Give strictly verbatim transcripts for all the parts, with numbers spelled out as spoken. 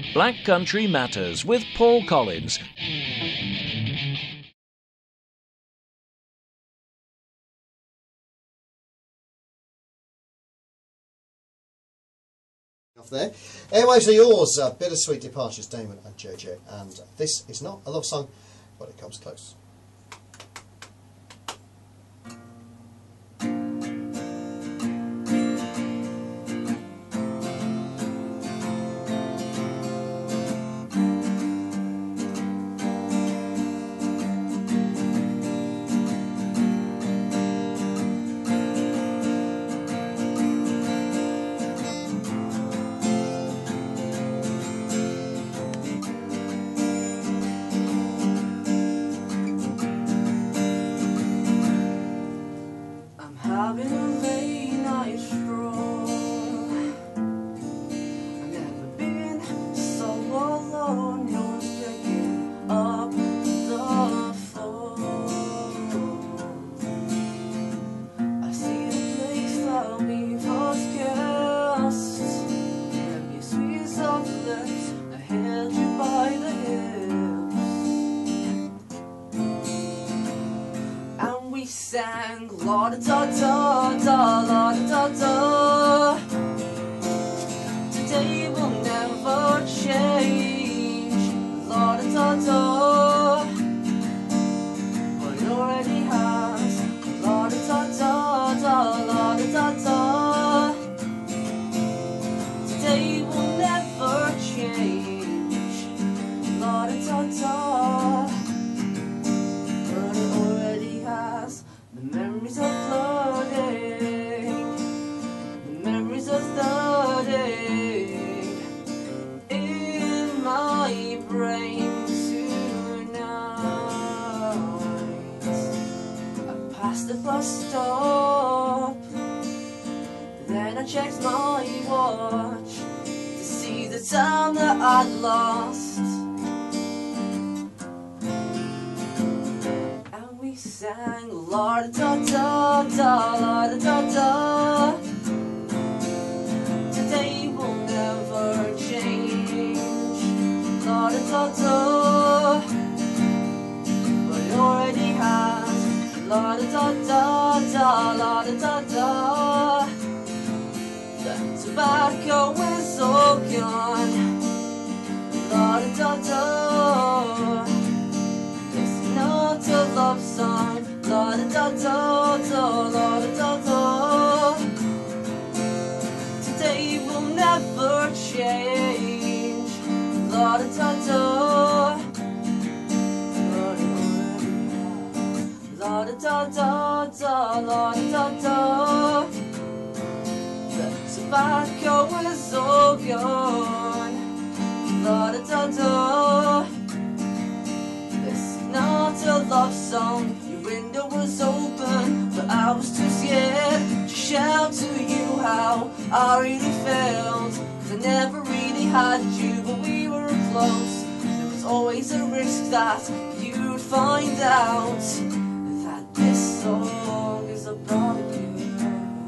Black Country Matters with Paul Collins. Off there. Airwaves are yours. Uh, Bittersweet Departures, Damon and J J. And this is not a love song, but it comes close. Having a late night stroll. I've never been so alone. No one's picking up the phone. I see the place that we first kissed, and you squeeze off the lips. I held you by the hips, and we sang la da da da da, la da da da. Today will never change, la da da da. But it already has, la da da da da, la da da da. Today will never change, la da da da. But it already has. The memories are flooding, the memories are flooding in my brain tonight. I passed the bus stop, then I checked my watch to see the time that I'd lost. Sang la da da da, la da da da. Today will never change, la da da da. But it already has, la da da da da, la da da da. The tobacco is all gone, la da da da. Not a love song, la da da da da, la da da da. Today will never change, la da da da. But it already has, la da da da da, la da da da. The tobacco is all gone, la da da da. Not a love song, your window was open, but I was too scared to shout to you how I really felt. Cause I never really had you, but we were close. There was always a risk that you'd find out that this song is about you.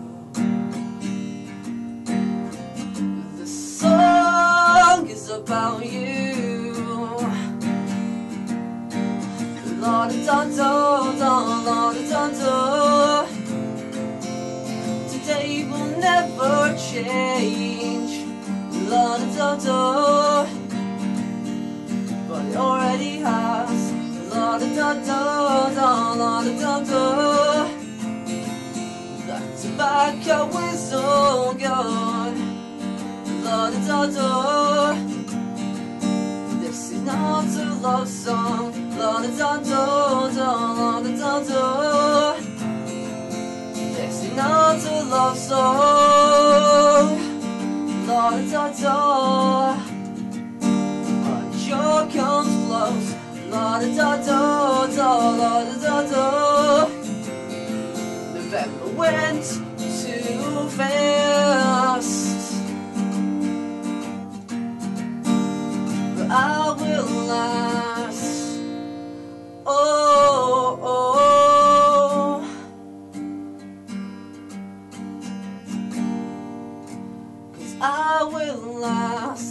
The song is about you. La da da da da, la da da da. Today will never change, la da da da. But it already has, la da da da da, la da da da. That tobacco is all gone, la da da da. This is not a love song, la da da da da, la da da da. This is not a love song, la da da da. But sure comes close, la da da da da, la da da da. November went too fast, but I will last. Oh, oh. Cause I will last.